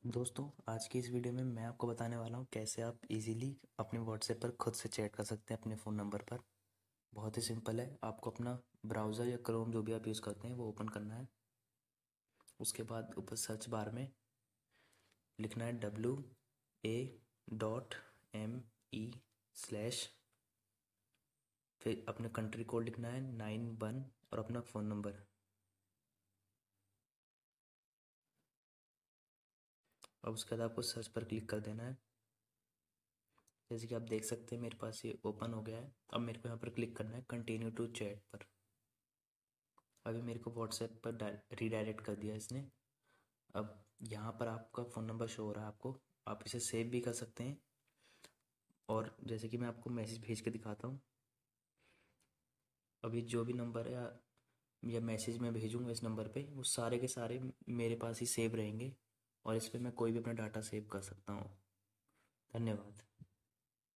दोस्तों, आज की इस वीडियो में मैं आपको बताने वाला हूँ कैसे आप इजीली अपने व्हाट्सएप पर खुद से चैट कर सकते हैं अपने फ़ोन नंबर पर। बहुत ही सिंपल है। आपको अपना ब्राउज़र या क्रोम जो भी आप यूज़ करते हैं वो ओपन करना है। उसके बाद ऊपर सर्च बार में लिखना है WA.ME/ फिर अपने कंट्री कोड लिखना है 91 और अपना फ़ोन नंबर। अब उसके बाद आपको सर्च पर क्लिक कर देना है। जैसे कि आप देख सकते हैं मेरे पास ये ओपन हो गया है। अब मेरे को यहाँ पर क्लिक करना है कंटिन्यू टू चैट पर। अभी मेरे को व्हाट्सएप पर रीडायरेक्ट कर दिया इसने। अब यहाँ पर आपका फ़ोन नंबर शो हो रहा है आपको। आप इसे सेव भी कर सकते हैं। और जैसे कि मैं आपको मैसेज भेज के दिखाता हूँ। अभी जो भी नंबर है या मैसेज मैं भेजूँगा इस नंबर पे, वो सारे के सारे मेरे पास ही सेव रहेंगे और इस पे मैं कोई भी अपना डाटा सेव कर सकता हूँ। धन्यवाद।